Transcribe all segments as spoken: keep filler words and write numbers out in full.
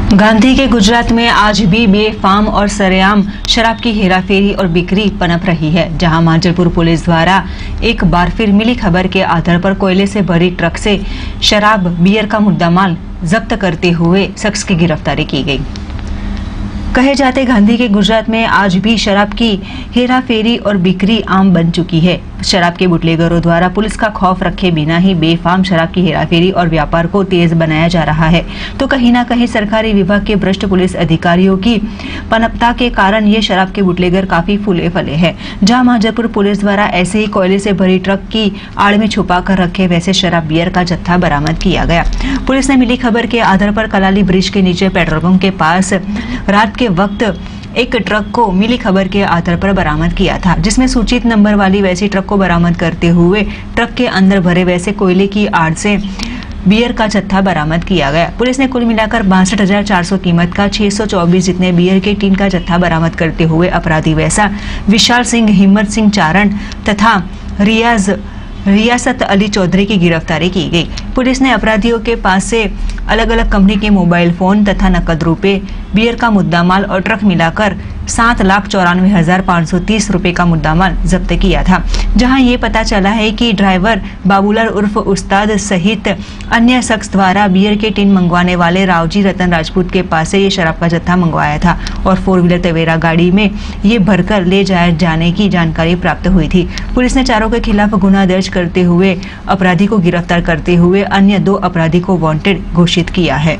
गांधी के गुजरात में आज भी बेफाम और सरेआम शराब की हेराफेरी और बिक्री पनप रही है, जहां मांजलपुर पुलिस द्वारा एक बार फिर मिली खबर के आधार पर कोयले से भरी ट्रक से शराब बियर का मुद्दामाल जब्त करते हुए शख्स की गिरफ्तारी की गई। कहे जाते गांधी के गुजरात में आज भी शराब की हेराफेरी और बिक्री आम बन चुकी है। शराब के बुटलेगरों द्वारा पुलिस का खौफ रखे बिना ही बेफाम शराब की हेराफेरी और व्यापार को तेज बनाया जा रहा है, तो कहीं ना कहीं सरकारी विभाग के भ्रष्ट पुलिस अधिकारियों की पनपता के कारण ये शराब के बुटलेगर काफी फूले फले हैं। जहां मांजलपुर पुलिस द्वारा ऐसे ही कोयले से भरी ट्रक की आड़ में छुपा कर रखे वैसे शराब बियर का जत्था बरामद किया गया। पुलिस ने मिली खबर के आधार पर कलाली ब्रिज के नीचे पेट्रोल पंप के पास रात के वक्त एक ट्रक को मिली खबर के आधार पर बरामद किया था, जिसमें सूचित नंबर वाली वैसी ट्रक को बरामद करते हुए ट्रक के अंदर भरे वैसे कोयले की आड़ से बियर का जत्था बरामद किया गया। पुलिस ने कुल मिलाकर बासठ हजार चार सौ कीमत का छह सौ चौबीस जितने बियर के टीन का जत्था बरामद करते हुए अपराधी वैसा विशाल सिंह, हिम्मत सिंह चारण तथा रियाज रियासत अली चौधरी की गिरफ्तारी की गई। पुलिस ने अपराधियों के पास से अलग अलग कंपनी के मोबाइल फोन तथा नकद रुपए, बियर का मुद्दामाल और ट्रक मिलाकर सात लाख चौरानवे हजार पाँच सौ तीस रुपए का मुद्दामाल जब्त किया था। जहां ये पता चला है कि ड्राइवर बाबूलाल उर्फ उस्ताद सहित अन्य शख्स द्वारा बियर के टीन मंगवाने वाले रावजी रतन राजपूत के पास से ये शराब का जत्था मंगवाया था और फोर व्हीलर तवेरा गाड़ी में ये भरकर ले जाए जाने की जानकारी प्राप्त हुई थी। पुलिस ने चारों के खिलाफ गुना दर्ज करते हुए अपराधी को गिरफ्तार करते हुए अन्य दो अपराधी को वांटेड घोषित किया है।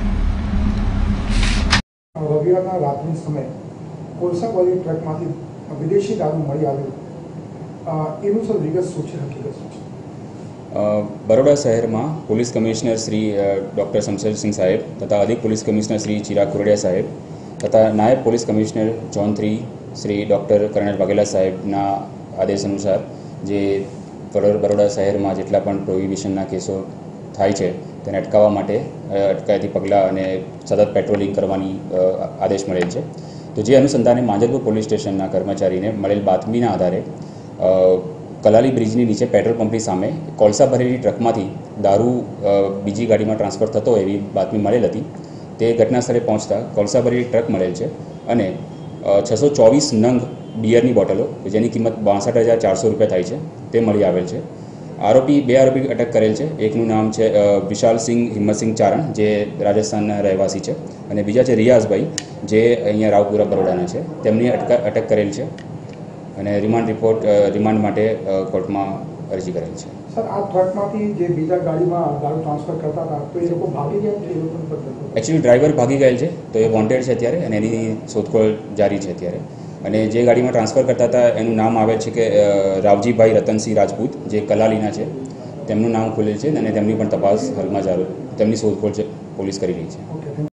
रविवाરના રાતની સમયે કોલસાવાળી ટ્રકમાંથી વિદેશી દારૂ મળી આવ્યો, એનું સર વિગત શું છે, હકીકત શું છે? બરોડા શહેરમાં police commissioner Shri doctor Shamsher Singh સાહેબ તથા અધિક પોલીસ કમિશનર શ્રી ચિરાગ કુરડિયા સાહેબ તથા નાયબ police commissioner zone three Shri doctor colonel Vaghela સાહેબના આદેશ અનુસાર જે બરોડા શહેરમાં જેટલા પણ પ્રોહિબિશનના કેસો થાય છે તેને અટકાવવા માટે અટકાયતી પગલાં અને સતત પેટ્રોલિંગ કરવાની આદેશ મળેલ છે। તો જે અનુસંધાને માંજલપુર પોલીસ સ્ટેશનના કર્મચારીને મળેલ બાતમીના આધારે કલાલી બ્રિજની નીચે પેટ્રોલ પંપની સામે કોલસા ભરેલી ટ્રકમાંથી દારૂ બીજી ગાડીમાં ટ્રાન્સફર થતો એવી બાતમી મળેલ હતી। તે ઘટનાસ્થળે પહોંચતા કોલસા ભરેલી ટ્રક મળેલ છે અને છસો ચોવીસ નંગ બિયરની બોટલો જેની કિંમત બાસઠ હજાર ચારસો રૂપિયા થાય છે તે મળી આવેલ છે। आरोपी बे आरोपी अटक करेल है। एकનું नाम है विशाल सिंह, हिम्मत सिंह चारण जे राजस्थान रहवासी है और बीजा है रियाजभाई जे अँ रावपुरा बरोडाना है। तेमनी अटक अटक करेल है और रिमांड रिपोर्ट रिमांड माटे कोर्ट में अरजी करेल है। सर आ ट्रक मांथी जे बीजा गाड़ी में दारू ट्रांसफर करता था तो ये लोग भागी गया थे? एक्चुअली ड्राइवर भागी गए है तो ये वॉन्टेड है अत्यारे और एनी शोधखोळ जारी है अत्यारे। અને જે ગાડીમાં ટ્રાન્સફર કરતા હતા એનું નામ આવે છે કે રાવજીભાઈ રતનસિંહ રાજપૂત જે કલાલીના છે, તેમનું નામ ખુલેલ છે અને તેમની પણ તપાસ હાલમાં ચાલુ તેમની શોધખોળ પોલીસ કરી રહી છે।